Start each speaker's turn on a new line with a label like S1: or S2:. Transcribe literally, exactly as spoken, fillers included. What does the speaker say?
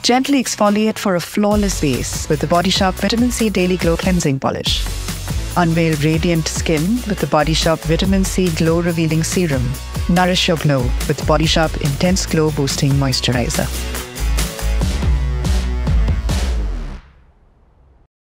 S1: Gently exfoliate for a flawless base with the Body Shop Vitamin C Daily Glow Cleansing Polish. Unveil radiant skin with the Body Shop Vitamin C Glow Revealing Serum. Nourish your glow with Body Shop Intense Glow Boosting Moisturiser.